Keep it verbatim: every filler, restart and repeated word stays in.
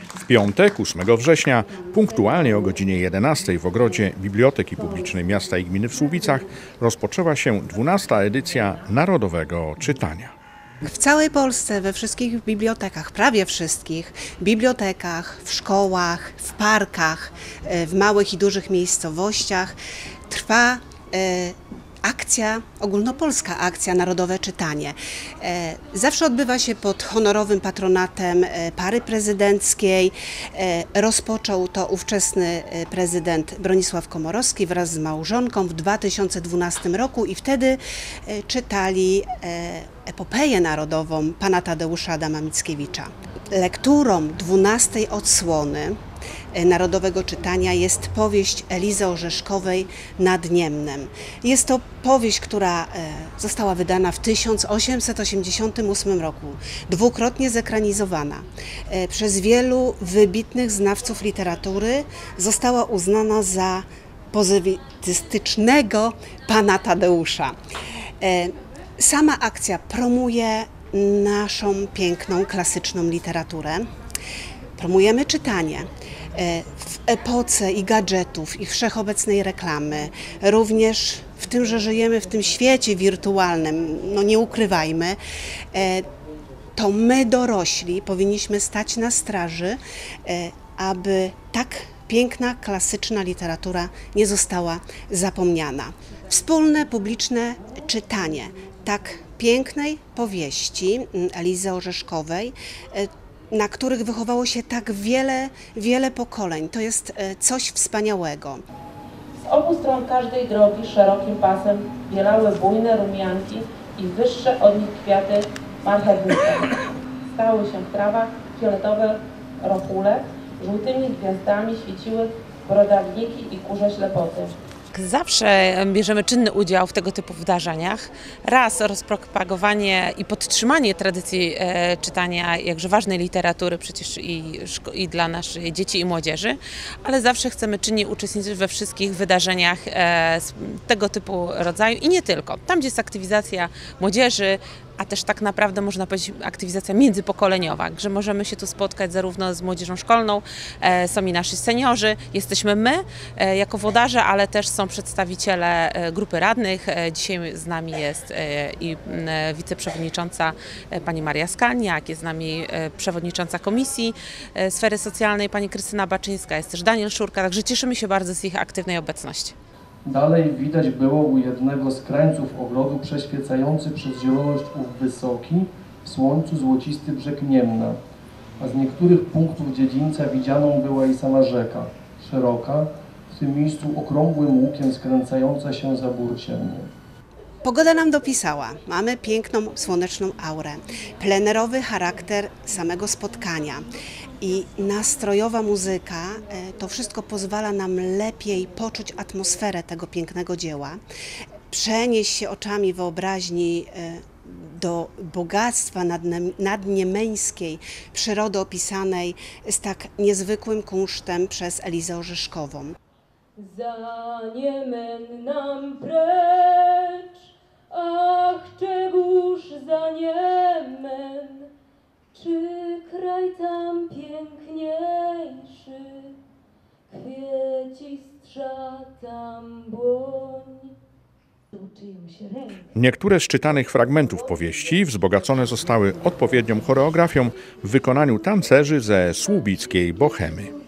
W piątek, ósmego września, punktualnie o godzinie jedenastej w ogrodzie Biblioteki Publicznej Miasta i Gminy w Słubicach rozpoczęła się dwunasta edycja Narodowego Czytania. W całej Polsce, we wszystkich bibliotekach, prawie wszystkich bibliotekach, w szkołach, w parkach, w małych i dużych miejscowościach trwa akcja, ogólnopolska akcja Narodowe Czytanie. Zawsze odbywa się pod honorowym patronatem pary prezydenckiej. Rozpoczął to ówczesny prezydent Bronisław Komorowski wraz z małżonką w dwa tysiące dwunastym roku i wtedy czytali epopeję narodową pana Tadeusza Adama Mickiewicza. Lekturą dwunastej odsłony Narodowego Czytania jest powieść Elizy Orzeszkowej Nad Niemnem. Jest to powieść, która została wydana w tysiąc osiemset osiemdziesiątym ósmym roku, dwukrotnie zekranizowana. Przez wielu wybitnych znawców literatury została uznana za pozytywistycznego pana Tadeusza. Sama akcja promuje naszą piękną, klasyczną literaturę. Promujemy czytanie. W epoce i gadżetów, i wszechobecnej reklamy, również w tym, że żyjemy w tym świecie wirtualnym, no nie ukrywajmy, to my dorośli powinniśmy stać na straży, aby tak piękna, klasyczna literatura nie została zapomniana. Wspólne, publiczne czytanie tak pięknej powieści Elizy Orzeszkowej, na których wychowało się tak wiele, wiele pokoleń. To jest coś wspaniałego. Z obu stron każdej drogi szerokim pasem bielały bujne rumianki i wyższe od nich kwiaty marchewnice. Stały się w trawach fioletowe rochule, żółtymi gwiazdami świeciły brodawniki i kurze ślepoty. Zawsze bierzemy czynny udział w tego typu wydarzeniach. Raz rozpropagowanie i podtrzymanie tradycji e, czytania jakże ważnej literatury przecież i, i dla naszych dzieci i młodzieży, ale zawsze chcemy czynnie uczestniczyć we wszystkich wydarzeniach e, tego typu rodzaju i nie tylko. Tam, gdzie jest aktywizacja młodzieży, a też tak naprawdę można powiedzieć aktywizacja międzypokoleniowa, że możemy się tu spotkać zarówno z młodzieżą szkolną, e, są i nasi seniorzy, jesteśmy my e, jako włodarze, ale też są przedstawiciele e, grupy radnych. E, dzisiaj z nami jest e, i e, wiceprzewodnicząca e, pani Maria Skalniak, jest z nami e, przewodnicząca Komisji e, Sfery Socjalnej pani Krystyna Baczyńska, jest też Daniel Szurka, także cieszymy się bardzo z ich aktywnej obecności. Dalej widać było u jednego z krańców ogrodu przeświecający przez zieloność ów wysoki, w słońcu złocisty brzeg Niemna, a z niektórych punktów dziedzińca widzianą była i sama rzeka, szeroka, w tym miejscu okrągłym łukiem skręcająca się za bór ciemny. Pogoda nam dopisała. Mamy piękną, słoneczną aurę, plenerowy charakter samego spotkania i nastrojowa muzyka. To wszystko pozwala nam lepiej poczuć atmosferę tego pięknego dzieła, przenieść się oczami wyobraźni do bogactwa nadniemeńskiej przyrody opisanej z tak niezwykłym kunsztem przez Elizę Orzeszkową. Za Niemen nam precz, ach, czegóż za Niemen, czy kraj tam piękniejszy, kwiecistrza tam błoń. Niektóre z czytanych fragmentów powieści wzbogacone zostały odpowiednią choreografią w wykonaniu tancerzy ze słubickiej Bohemy.